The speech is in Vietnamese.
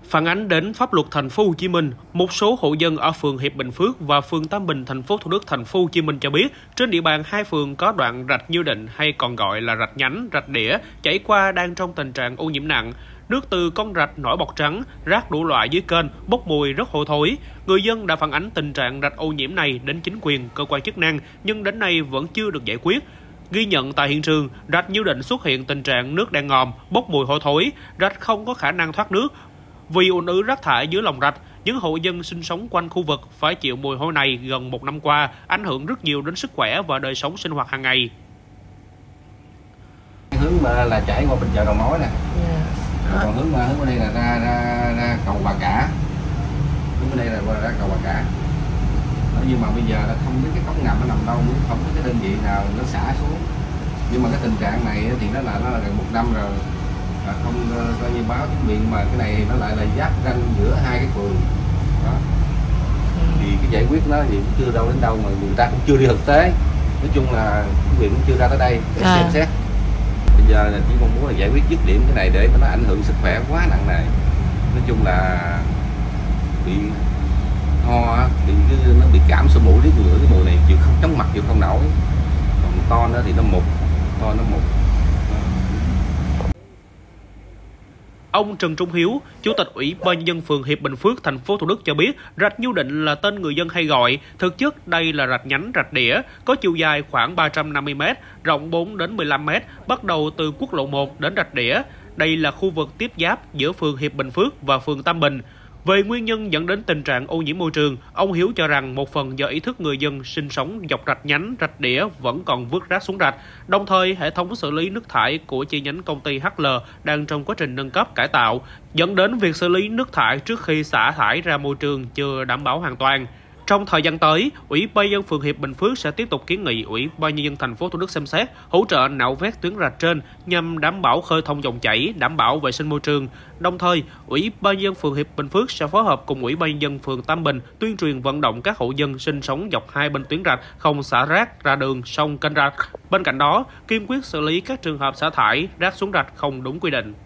Phản ánh đến pháp luật thành phố Hồ Chí Minh, một số hộ dân ở phường Hiệp Bình Phước và phường Tam Bình, thành phố Thủ Đức, thành phố Hồ Chí Minh cho biết, trên địa bàn hai phường có đoạn rạch Nhiêu Định hay còn gọi là rạch nhánh, rạch đĩa chảy qua đang trong tình trạng ô nhiễm nặng. Nước từ con rạch nổi bọt trắng, rác đủ loại dưới kênh, bốc mùi rất hôi thối. Người dân đã phản ánh tình trạng rạch ô nhiễm này đến chính quyền, cơ quan chức năng, nhưng đến nay vẫn chưa được giải quyết. Ghi nhận tại hiện trường, rạch Nhiêu Định xuất hiện tình trạng nước đen ngòm, bốc mùi hôi thối, rạch không có khả năng thoát nước. Vì ùn ứ rác thải dưới lòng rạch, những hộ dân sinh sống quanh khu vực phải chịu mùi hôi này gần một năm qua, ảnh hưởng rất nhiều đến sức khỏe và đời sống sinh hoạt hàng ngày. Hướng mà là chảy qua bên chợ Đầu Mối nè, còn hướng bên đây là ra cầu Bà Cả, hướng bên đây là ra cầu Bà Cả. Nhưng mà bây giờ là không biết cái cống ngầm nó nằm đâu, không có cái đơn vị nào nó xả xuống. Nhưng mà cái tình trạng này thì nó là gần một năm rồi. Không coi như báo chính quyền, mà cái này nó lại là giáp ranh giữa hai cái phường đó. Thì cái giải quyết nó thì cũng chưa đâu đến đâu, mà người ta cũng chưa đi thực tế. Nói chung là chính quyền cũng chưa ra tới đây để xem xét. Bây giờ là chỉ mong muốn là giải quyết dứt điểm cái này để nó ảnh hưởng sức khỏe quá nặng nề. Nói chung là bị ho, nó bị cảm sổ mũi, riết ngửa cái mùi này chịu không, chóng mặt chịu không nổi. Còn to nữa thì nó mục, to nó mục. Ông Trần Trung Hiếu, Chủ tịch Ủy ban nhân dân phường Hiệp Bình Phước, thành phố Thủ Đức cho biết, rạch Nhiêu Định là tên người dân hay gọi, thực chất đây là rạch nhánh, rạch đĩa, có chiều dài khoảng 350 m, rộng 4 đến 15 m, bắt đầu từ quốc lộ 1 đến rạch đĩa. Đây là khu vực tiếp giáp giữa phường Hiệp Bình Phước và phường Tam Bình. Về nguyên nhân dẫn đến tình trạng ô nhiễm môi trường, ông Hiếu cho rằng một phần do ý thức người dân sinh sống dọc rạch nhánh, rạch đĩa vẫn còn vứt rác xuống rạch. Đồng thời, hệ thống xử lý nước thải của chi nhánh công ty HL đang trong quá trình nâng cấp cải tạo, dẫn đến việc xử lý nước thải trước khi xả thải ra môi trường chưa đảm bảo hoàn toàn. Trong thời gian tới, Ủy ban nhân dân phường Hiệp Bình Phước sẽ tiếp tục kiến nghị Ủy ban nhân dân thành phố Thủ Đức xem xét hỗ trợ nạo vét tuyến rạch trên nhằm đảm bảo khơi thông dòng chảy, đảm bảo vệ sinh môi trường. Đồng thời, Ủy ban nhân dân phường Hiệp Bình Phước sẽ phối hợp cùng Ủy ban nhân dân phường Tam Bình tuyên truyền vận động các hộ dân sinh sống dọc hai bên tuyến rạch không xả rác ra đường, sông, kênh rạch. Bên cạnh đó, kiên quyết xử lý các trường hợp xả thải, rác xuống rạch không đúng quy định.